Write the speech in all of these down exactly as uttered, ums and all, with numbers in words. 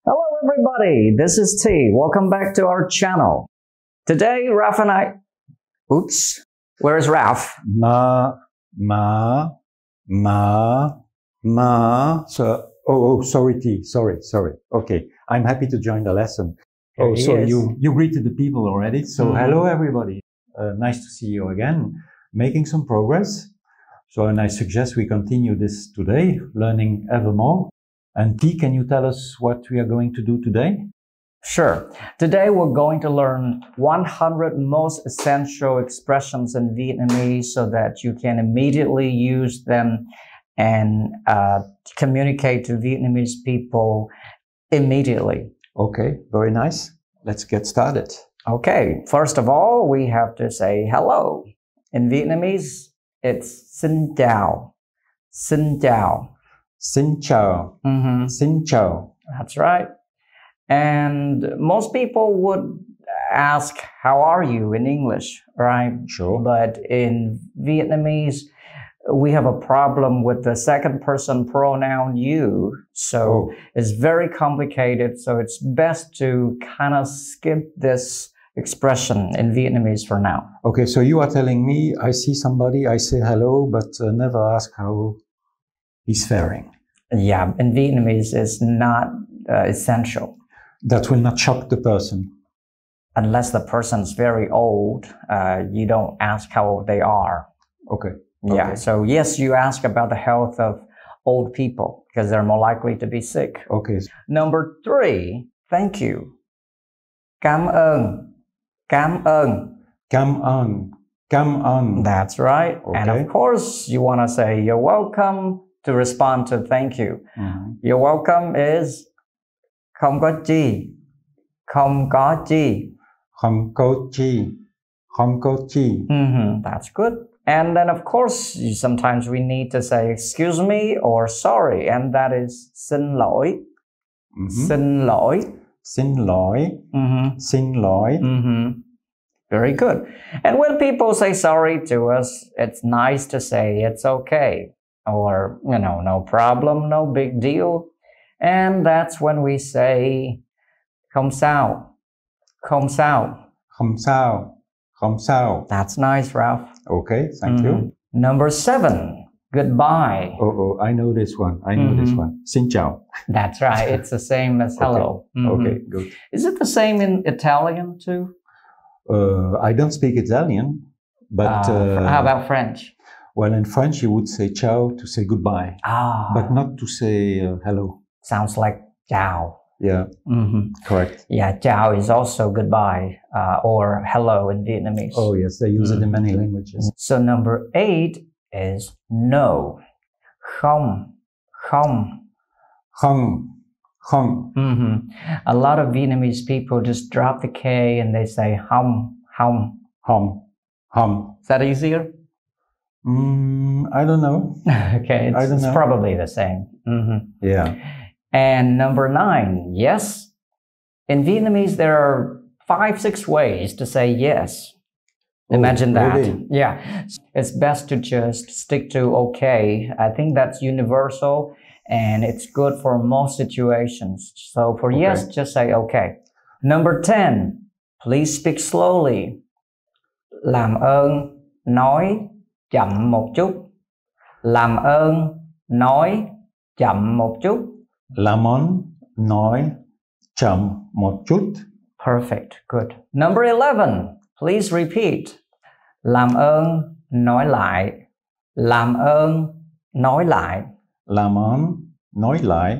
Hello everybody, this is T. Welcome back to our channel. Today, Ralph and I... Oops, where's Ralph? Ma, ma, ma, ma. So, oh, oh, sorry T, sorry, sorry. Okay, I'm happy to join the lesson. Here oh, he so is. you, you greeted the people already. So Mhm. hello everybody. Uh, nice to see you again. Making some progress. So, and I suggest we continue this today, learning ever more. And T, can you tell us what we are going to do today? Sure. Today we're going to learn one hundred most essential expressions in Vietnamese so that you can immediately use them and uh, communicate to Vietnamese people immediately. Okay, very nice. Let's get started. Okay, first of all, we have to say hello. In Vietnamese, it's xin chào. Xin chào. Xin chào. Mm-hmm. Xin chào. That's right. And most people would ask, how are you in English, right? Sure. But in Vietnamese, we have a problem with the second person pronoun you. So Oh. it's very complicated. So it's best to kind of skip this expression in Vietnamese for now. Okay, so you are telling me I see somebody, I say hello, but uh, never ask how he's faring. Yeah, in Vietnamese, it's not uh, essential. That will not shock the person. Unless the person's very old, uh, you don't ask how old they are. Okay. Yeah, Okay. so yes, you ask about the health of old people because they're more likely to be sick. Okay. Number three, thank you. Cảm ơn. Cảm ơn. Come on. Come on. That's right. Okay. And of course, you want to say you're welcome to respond to thank you. Mm-hmm. You're welcome is không có chi. Không có chi. Không có chi. Không có chi. Mm-hmm, that's good. And then, of course, you, sometimes we need to say excuse me or sorry, and that is xin lỗi. Mm-hmm. Xin lỗi. Xin lỗi. Mm-hmm. Xin lỗi. Mm-hmm. Very good. And when people say sorry to us, it's nice to say it's okay. Or, you know, no problem, no big deal. And that's when we say không sao. Không sao. Không sao. Không sao. That's nice, Ralph. Okay, thank Mm-hmm. you. Number seven, goodbye. Oh, oh, I know this one. I know Mm-hmm. this one. Xin chào. That's right. It's the same as hello. Okay. Mhm. Okay, good. Is it the same in Italian too? Uh, I don't speak Italian, but Uh, uh, how about French? well, in French you would say ciao to say goodbye, Ah, but not to say uh, hello. sounds like ciao. Yeah, Mm-hmm. correct. Yeah, ciao is also goodbye uh, or hello in Vietnamese. Oh yes, they use Mm. it in many languages. So number eight is no. Không. Không. Không, không. Mm-hmm. A lot of Vietnamese people just drop the K and they say hong. Hong. Hom, hom. Is that easier? Mm, I don't know. Okay, it's, I don't it's know. probably the same. Mm-hmm. Yeah. And number nine, yes. In Vietnamese, there are five, six ways to say yes. Oh, Imagine that. really? Yeah. It's best to just stick to okay. I think that's universal and it's good for most situations. So for Okay. yes, just say okay. Number ten, please speak slowly. Làm ơn nói chậm một chút. Làm ơn nói chậm một chút. Làm ơn nói chậm một chút. Perfect. Good. Number eleven. Please repeat. Làm ơn nói lại. Làm ơn nói lại. Làm ơn nói lại.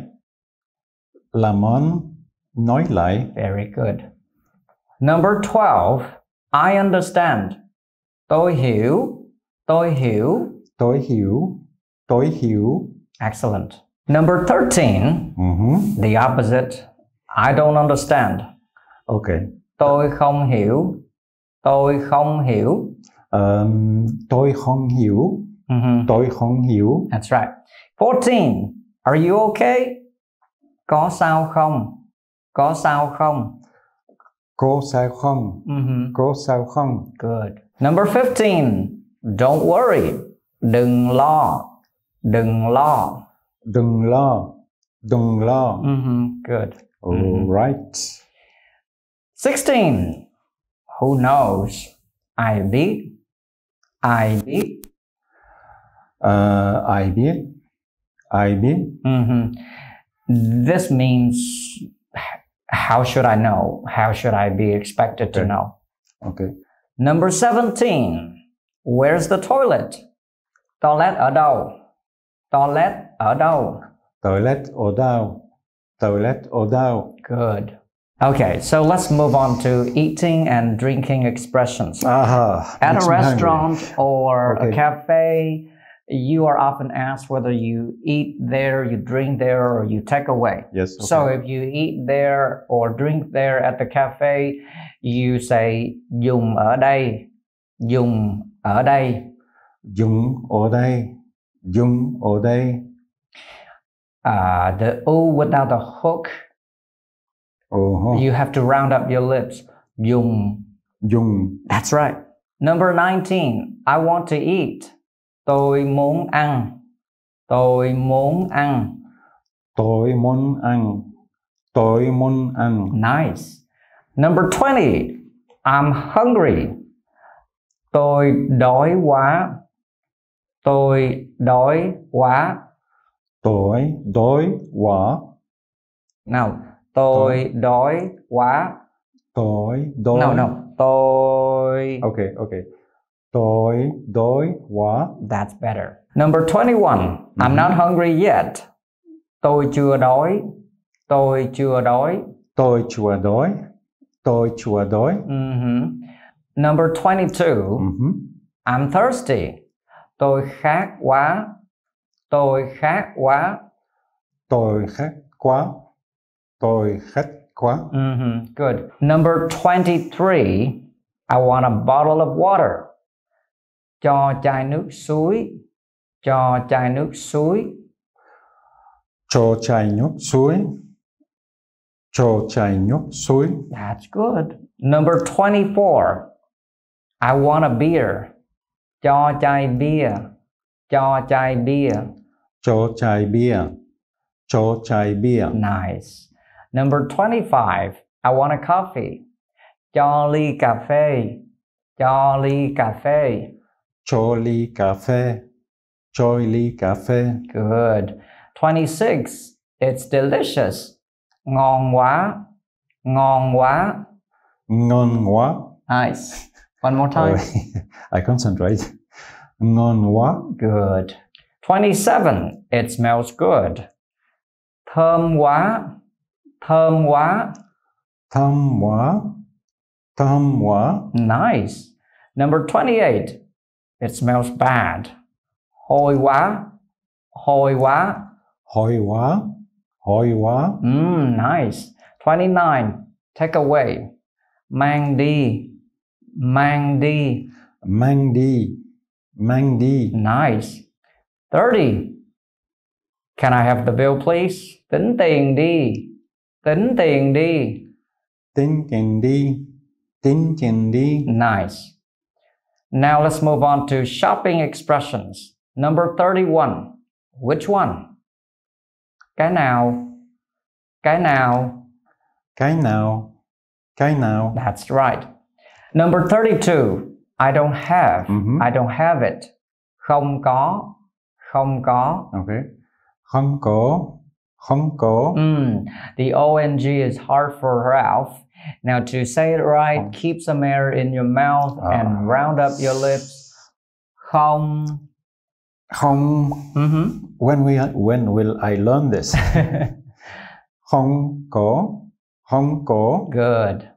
Làm ơn nói lại. Very good. Number twelve. I understand. Tôi hiểu. Tôi hiểu. Tôi hiểu. Tôi hiểu. Excellent. Number thirteen. Mm-hmm. The opposite. I don't understand. Okay. Tôi không hiểu. Tôi không hiểu. Um, tôi không hiểu. Mm-hmm. Tôi không hiểu. That's right. fourteen. Are you okay? Có sao không? Có sao không? Có sao không? Mm-hmm. Có sao không? Good. Number fifteen. Don't worry. Đừng lo. Đừng lo. Đừng lo. Đừng lo. Mm-hmm. Good. Okay. Mm-hmm. Right. sixteen. Who knows? I biết. I biết. Uh, I biết. I biết. Mm-hmm. This means how should I know? How should I be expected okay. to know? Okay. Number seventeen. Where's the toilet? Toilet ở đâu? Toilet ở đâu? Toilet ở đâu? Toilet ở đâu? Good. Okay, so let's move on to eating and drinking expressions. Aha, At a restaurant hungry. or okay. a cafe, you are often asked whether you eat there, you drink there, or you take away. Yes. Okay. So if you eat there or drink there at the cafe, you say dùng ở đây, dùng ở đây. Dùng ở đây, dùng ở đây. Uh, the O without the hook, uh-huh. you have to round up your lips. Dùng. Dùng. That's right. Number nineteen, I want to eat. Tôi muốn ăn. Tôi muốn ăn. Tôi muốn ăn. Tôi muốn ăn. Nice. Number twenty, I'm hungry. Tôi đói quá. Tôi đói quá. Tôi đói quá. Nào, tôi đói quá. Tôi đói. No, no. Tôi. Okay, okay. Tôi đói quá. That's better. Number twenty-one. Mm-hmm. I'm not hungry yet. Tôi chưa đói. Tôi chưa đói. Tôi chưa đói. Tôi chưa đói. Mm-hmm. Number twenty-two. Mm-hmm. I'm thirsty. Tôi khát quá. Tôi khát quá. Tôi khát quá. Tôi khát quá. Mm-hmm. Good. Number twenty-three. I want a bottle of water. Cho chai nước suối. Cho chai nước suối. Cho chai nước suối. Cho chai nước suối. That's good. Number twenty-four. I want a beer. Cho chai bia. Cho chai bia. Cho chai bia. Cho chai bia. Nice. Number twenty-five. I want a coffee. Cho ly cà phê. Cho ly cà phê. Cho ly cà phê. Cho ly cà phê. Good. twenty-six. It's delicious. Ngon quá. Ngon quá. Ngon quá. Nice. One more time. Oh, I concentrate. Ngon quá. Good. twenty-seven. It smells good. Thơm quá. Thơm quá. Thơm quá. Thơm quá. Nice. Number twenty-eight. It smells bad. Hôi quá. Hôi quá. Hôi quá. Hôi quá. Mm, nice. twenty-nine. Take away. Mang đi. Mang đi. Mang đi. Mang đi. Nice. thirty. Can I have the bill, please? Tính tiền đi. Tính tiền đi. Tính tiền đi. Tính tiền đi. Nice. Now let's move on to shopping expressions. Number thirty-one. Which one? Cái nào? Cái nào? Cái nào? Cái nào? That's right. Number thirty-two. I don't have. Mm-hmm. I don't have it. Không có. Không có. Okay. Không có. Không có. Mm, the O N G is hard for Ralph. Now to say it right, oh. keep some air in your mouth ah. and round up your lips. Không. Không. Mm-hmm. When we when will I learn this? Không có. Không có. Good.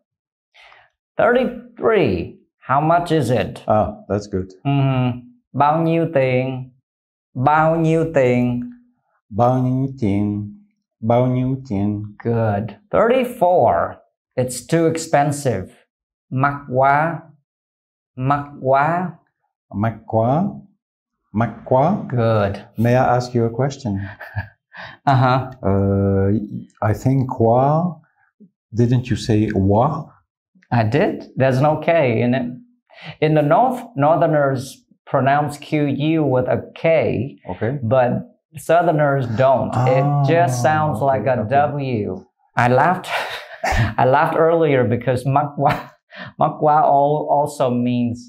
thirty-three. How much is it? Ah, that's good. Mm-hmm. Bao nhiêu tiền? Bao nhiêu tiền? Bao nhiêu tiền? Bao nhiêu tiền? Good. thirty-four. It's too expensive. Mắc quá. Mắc quá. Mắc quá. Mắc quá. Good. May I ask you a question? Uh-huh. Uh, I think quá. Didn't you say wa? I did. There's no K in it. In the North, Northerners pronounce Q U with a K. Okay. But Southerners don't. Ah, it just sounds okay, like a okay. W. I laughed. I laughed earlier because mắc quá, mắc quá also means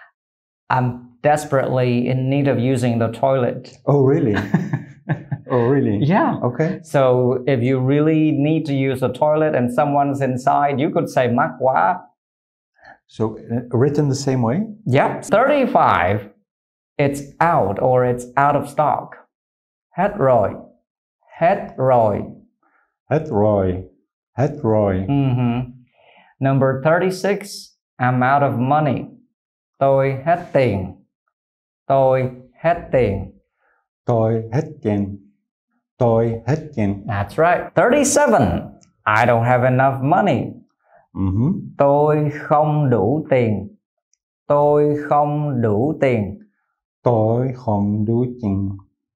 I'm desperately in need of using the toilet. Oh, really? Oh, really? Yeah. Okay. So if you really need to use the toilet and someone's inside, you could say mắc quá. So uh, written the same way? Yeah. thirty-five, it's out or it's out of stock. Hết rồi. Hết rồi. Hết rồi. Hết rồi. Mm-hmm. Number thirty-six, I'm out of money. Tôi hết tiền. Tôi hết tiền. Tôi hết tiền. Tôi hết tiền. That's right. thirty-seven, I don't have enough money. Mm-hmm. Tôi không đủ tiền. Tôi không đủ tiền. Tôi không đủ tiền.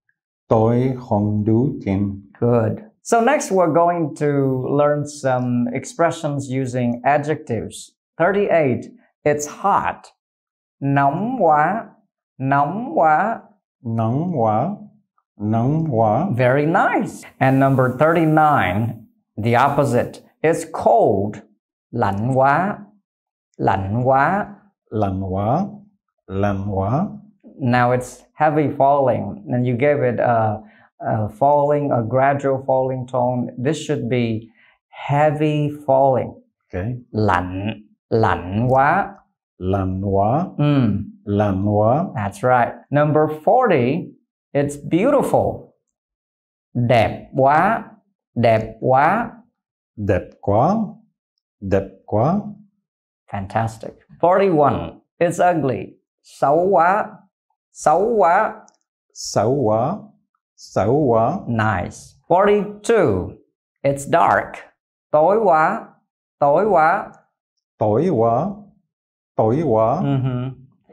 Tôi không đủ tiền. Good. So next we're going to learn some expressions using adjectives. thirty-eight, it's hot. Nóng quá. Nóng quá. Nóng quá. Nóng quá. Very nice. And number thirty-nine, the opposite. It's cold. Lạnh quá. Lạnh quá. Lạnh quá. Lạnh quá. Now it's heavy falling, and you gave it a, a falling, a gradual falling tone. This should be heavy falling. Okay. Lạnh. Lạnh quá. Lạnh quá. Mm. Lạnh quá. That's right. Number forty, it's beautiful. Đẹp quá. Đẹp quá. Đẹp quá. Đẹp quá. Fantastic. forty-one, it's ugly. Xấu quá. Xấu quá. Xấu quá. Xấu quá. Nice. forty-two, it's dark. Tối quá. Tối quá. Tối quá. Tối quá. Mm-hmm.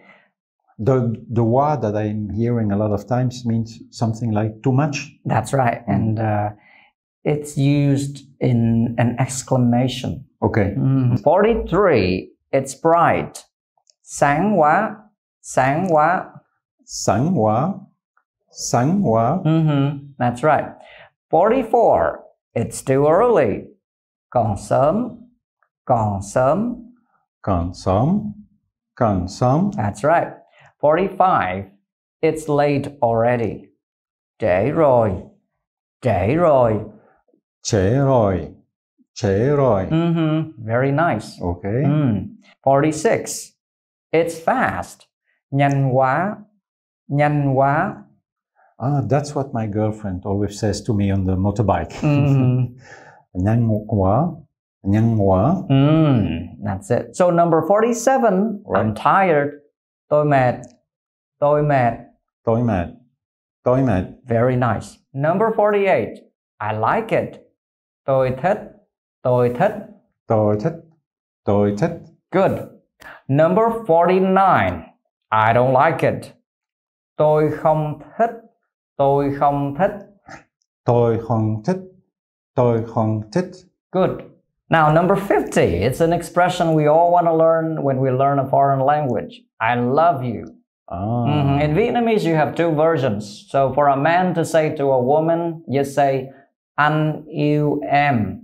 The, the word that I'm hearing a lot of times means something like too much. That's right. And uh, it's used in an exclamation. Okay. Mm-hmm. forty-three, it's bright. Sáng quá. Sáng quá. Sáng quá. Sáng quá. Mm-hmm. That's right. forty-four, it's too early. Còn sớm. Còn sớm. Còn sớm. Còn sớm. That's right. forty-five, it's late already. Trễ rồi. Trễ rồi. Trễ rồi. Trễ rồi. Mm-hmm. Very nice. Okay. Mm. forty-six, it's fast. Nhanh quá. Nhanh quá. Ah, that's what my girlfriend always says to me on the motorbike. Mm-hmm. Nhanh quá. Nhanh quá. Mm, that's it. So number forty-seven, Right. I'm tired. Tôi mệt. Tôi mệt. Tôi mệt. Tôi mệt. Very nice. Number forty-eight, I like it. Tôi thích. Tôi thích. Tôi thích. Tôi thích. Good. Number forty-nine, I don't like it. Tôi không thích. Tôi không thích. Tôi không thích. Tôi không thích. Good. Now, number fifty, it's an expression we all want to learn when we learn a foreign language. I love you. Ah. Mm-hmm. In Vietnamese, you have two versions. So for a man to say to a woman, you say, anh yêu em.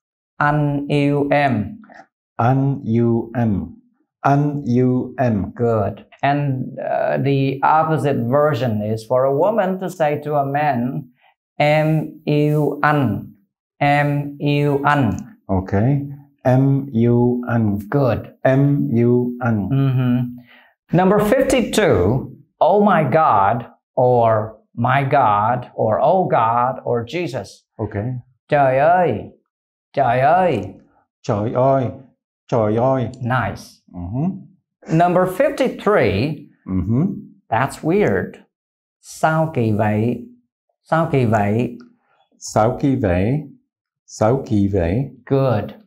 Anh yêu em. Anh yêu em. Anh yêu em. Good. And uh, the opposite version is for a woman to say to a man, em yêu anh. Em yêu anh. Okay. Em yêu anh. Good. Em yêu anh. Mm-hmm. Number fifty-two, oh my God, or my God, or oh God, or Jesus. Okay. Trời ơi. Trời ơi. Trời ơi. Trời ơi. Nice. Mm-hmm. Number fifty-three, Mm-hmm. that's weird. Sao kỳ vậy? Sao kỳ vậy? Sao kỳ vậy? Sao kỳ vậy? Good.